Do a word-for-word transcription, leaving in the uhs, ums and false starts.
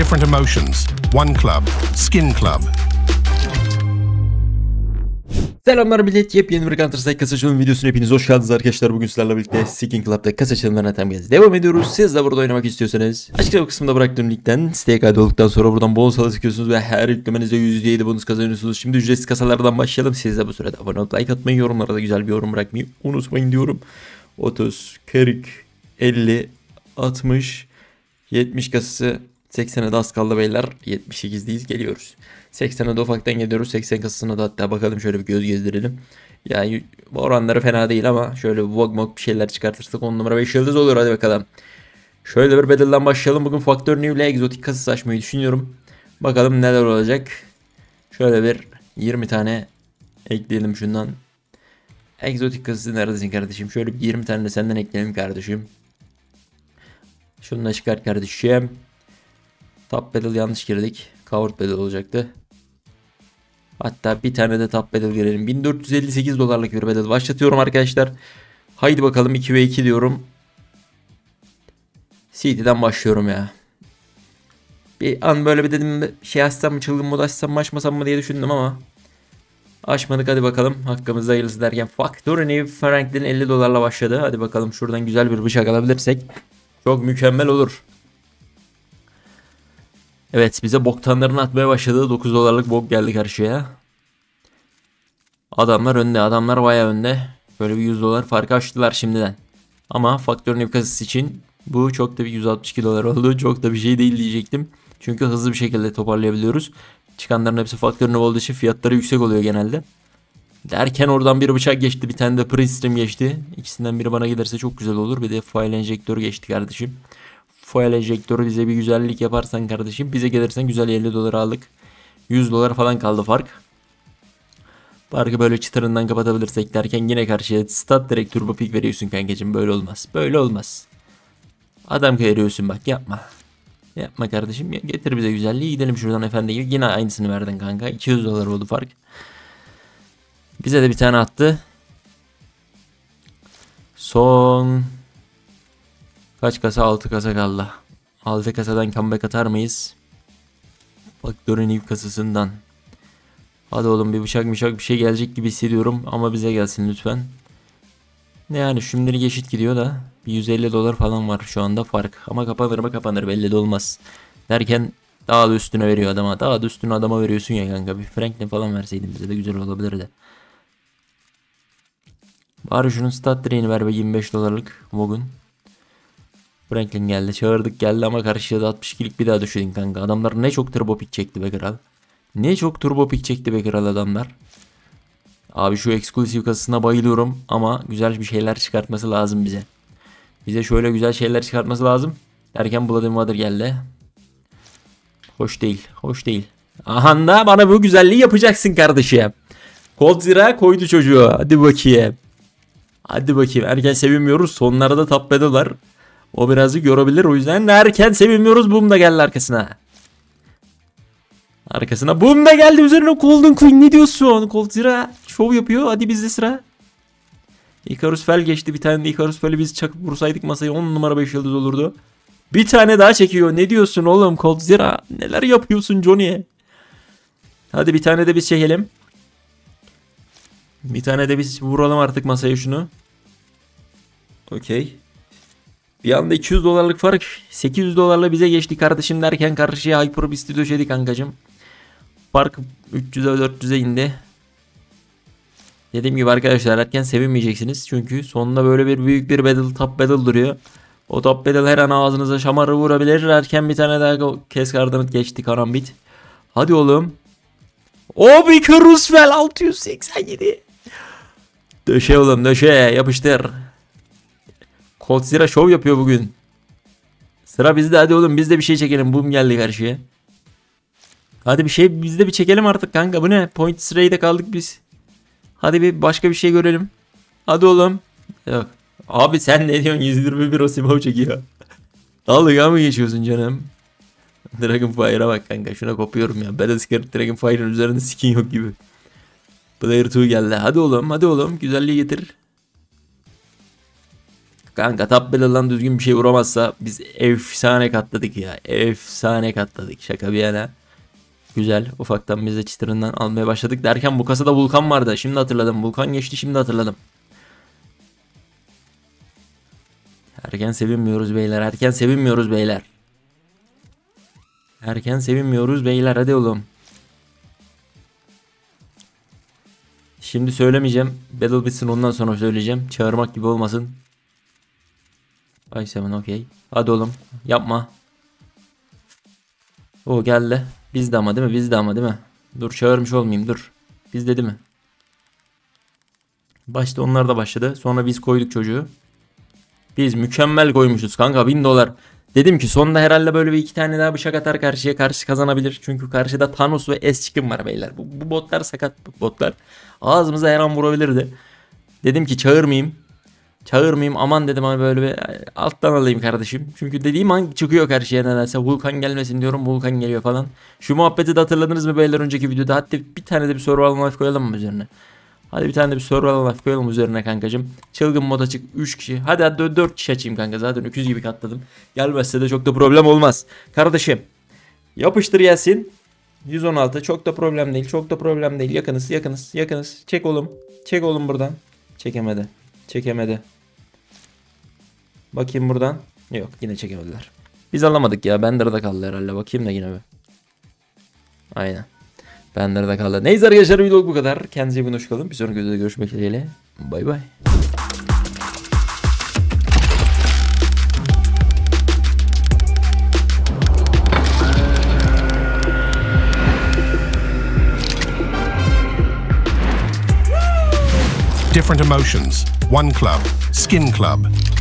different emotions. One club, Skin Club. Selamlar millet, yepyeni bir Counter Strike kasa açılım videosuna hepiniz hoş geldiniz arkadaşlar. Bugün sizlerle birlikte Skin Club'da kasa açılımlarına tam gez devam ediyoruz. Siz de burada oynamak istiyorsanız açıklama kısmında bıraktığım linkten siteye kaydolduktan sonra buradan bonus alıyorsunuz ve her yüklemenizde yüzde yedi bonus kazanıyorsunuz. Şimdi ücretsiz kasalardan başlayalım. Siz de bu sırada abone olup like atmayı, yorumlara da güzel bir yorum bırakmayı unutmayın diyorum. otuz, kırk, elli, altmış, yetmiş kasası, seksene de az kaldı beyler. yetmiş sekizdeyiz, geliyoruz. seksene de ufaktan geliyoruz. seksen kasasına da hatta bakalım, şöyle bir göz gezdirelim. Yani oranları fena değil ama şöyle vlog mok bir şeyler çıkartırsak on numara beş yıldız olur, hadi bakalım. Şöyle bir battle'dan başlayalım. Bugün Faktör New ile egzotik kasası açmayı düşünüyorum. Bakalım neler olacak. Şöyle bir yirmi tane ekleyelim şundan. Egzotik kasası neredesin kardeşim? Şöyle bir yirmi tane de senden ekleyelim kardeşim. Şunu da çıkart kardeşim. Top battle yanlış girdik. Covered battle olacaktı. Hatta bir tane de top battle girelim. bin dört yüz elli sekiz dolarlık bir battle başlatıyorum arkadaşlar. Haydi bakalım, iki ve iki diyorum. C T'den başlıyorum ya. Bir an böyle bir dedim, şey açsam mı, çılgın mod açsam mı açmasam mı diye düşündüm ama açmadık, hadi bakalım. Hakkımızda hayırlısı derken Factory New Franklin elli dolarla başladı. Hadi bakalım, şuradan güzel bir bıçak alabilirsek çok mükemmel olur. Evet, bize boktanlarını atmaya başladı. dokuz dolarlık bok geldi karşıya. Adamlar önde. Adamlar bayağı önde. Böyle bir yüz dolar farkı açtılar şimdiden. Ama Faktör New kasası için bu çok da bir yüz altmış iki dolar oldu. Çok da bir şey değil diyecektim. Çünkü hızlı bir şekilde toparlayabiliyoruz. Çıkanların hepsi Faktör New olduğu için fiyatları yüksek oluyor genelde. Derken oradan bir bıçak geçti. Bir tane de Prince Stream geçti. İkisinden biri bana giderse çok güzel olur. Bir de Foil Enjektör geçti kardeşim. Foil enjektörü bize bir güzellik yaparsan kardeşim, bize gelirsen güzel elli dolar aldık. yüz dolar falan kaldı fark. Farkı böyle çıtırından kapatabilirsek derken yine karşıya stat direkt turbo pick veriyorsun kankacığım. Böyle olmaz. Böyle olmaz. Adam kayırıyorsun bak, yapma. Yapma kardeşim. Getir bize güzelliği, gidelim şuradan efendi gibi. Yine aynısını verdin kanka. iki yüz dolar oldu fark. Bize de bir tane attı. Son... Kaç kasa? altı kasa kaldı. altı kasadan comeback atar mıyız? Faktörün ilk kasasından. Hadi oğlum, bir bıçak bıçak bir şey gelecek gibi hissediyorum ama bize gelsin lütfen. Ne yani, şimdilik eşit gidiyor da bir yüz elli dolar falan var şu anda fark. Ama kapanır mı kapanır, belli de olmaz. Derken daha da üstüne veriyor adama. Daha da üstüne adama veriyorsun ya kanka. Bir Franklin falan verseydin bize de güzel olabilirdi. Bari şunun stat direğini ver be, yirmi beş dolarlık Vogun. Franklin geldi, çağırdık geldi ama karşıya da altmış ikilik bir daha düşürdün kanka. Adamlar ne çok turbo pick çekti be kral. Ne çok turbo pick çekti be kral adamlar. Abi şu eksklusif kasasına bayılıyorum ama güzel bir şeyler çıkartması lazım bize. Bize şöyle güzel şeyler çıkartması lazım. Derken Blood and Water geldi. Hoş değil, hoş değil. Aha da bana bu güzelliği yapacaksın kardeşim. Cold Zira koydu çocuğu, hadi bakayım. Hadi bakayım, erken sevinmiyoruz, sonlarda top battle var. O birazcık yorabilir, o yüzden erken sevinmiyoruz. Boom da geldi arkasına. Arkasına boom da geldi, üzerine Golden Queen, ne diyorsun? Cold Zira şov yapıyor, hadi bizde sıra. Icarus Fel geçti, bir tane de Icarus Fel'i biz çakıp vursaydık masayı on numara beş yıldız olurdu. Bir tane daha çekiyor, ne diyorsun oğlum Cold Zira? Neler yapıyorsun Johnny? Hadi bir tane de biz çekelim. Bir tane de biz vuralım artık masaya şunu. Okey. Bir anda iki yüz dolarlık fark sekiz yüz dolarla bize geçti kardeşim derken karşıya Hyper Beast'i döşedi kankacım. Fark üç yüze dört yüze indi. Dediğim gibi arkadaşlar, erken sevinmeyeceksiniz. Çünkü sonunda böyle bir büyük bir battle, top battle duruyor. O top battle her an ağzınıza şamarı vurabilir. Erken bir tane daha kes kardanıt geçti, karambit. Hadi oğlum. O bir Roosevelt altı yüz seksen yedi. Döşe oğlum, döşe, yapıştır. Cold Zira şov yapıyor bugün. Sıra bizde, hadi oğlum biz de bir şey çekelim. Boom geldi karşıya. Hadi bir şey biz de bir çekelim artık kanka, bu ne? Point sırayda kaldık biz. Hadi bir başka bir şey görelim. Hadi oğlum. Yok. Abi sen ne diyorsun? yüz yirmi bir Osimhen çekiyor. Dalga mı geçiyorsun canım? Dragonfire'a bak kanka, şuna kopuyorum ya. Battlescar Dragonfire'ın üzerinde skin yok gibi. Player iki geldi. Hadi oğlum, hadi oğlum, güzelliği getir. Kanka top Battle'dan düzgün bir şey vuramazsa biz efsane katladık ya. Efsane katladık. Şaka bir yana. Güzel. Ufaktan biz de çıtırından almaya başladık derken bu kasada Vulkan vardı. Şimdi hatırladım. Vulkan geçti, şimdi hatırladım. Erken sevinmiyoruz beyler. Erken sevinmiyoruz beyler. Erken sevinmiyoruz beyler. Hadi oğlum. Şimdi söylemeyeceğim. Battle bitsin, ondan sonra söyleyeceğim. Çağırmak gibi olmasın. Ay seven okey. Hadi oğlum. Yapma. O geldi. Bizde ama değil mi? Bizde ama değil mi? Dur çağırmış olmayayım, dur. Bizde değil mi? Başta onlar da başladı. Sonra biz koyduk çocuğu. Biz mükemmel koymuşuz kanka, bin dolar. Dedim ki sonunda herhalde böyle bir iki tane daha bıçak atar, karşıya karşı kazanabilir. Çünkü karşıda Thanos ve S-Chicken var beyler. Bu, bu botlar sakat botlar. Ağzımıza her an vurabilirdi. Dedim ki çağırmayayım. Çağırmayayım aman dedim, hani böyle bir alttan alayım kardeşim. Çünkü dediğim an çıkıyor karşıya nedense. Vulkan gelmesin diyorum, Vulkan geliyor falan. Şu muhabbeti de hatırladınız mı beyler önceki videoda? Hatta bir tane de bir survival knife koyalım mı üzerine? Hadi bir tane de bir survival knife koyalım üzerine kankacım. Çılgın moda çık üç kişi. Hadi hadi dört kişi açayım kanka, zaten öküz gibi katladım. Gelmezse de çok da problem olmaz. Kardeşim yapıştır Yasin. yüz on altı çok da problem değil, çok da problem değil. Yakınız yakınız yakınız. Çek oğlum. Çek oğlum buradan. Çekemedi. Çekemedi. Bakayım buradan. Yok, yine çekemediler. Biz alamadık ya. Bender'da kaldı herhalde. Bakayım da yine bir. Aynen. Bender'da kaldı. Neyse arkadaşlar, video bu kadar. Kendinize iyi hoş kalın. Bir sonraki videoda görüşmek dileğiyle. Bay bay. Different emotions. One club. Skin Club.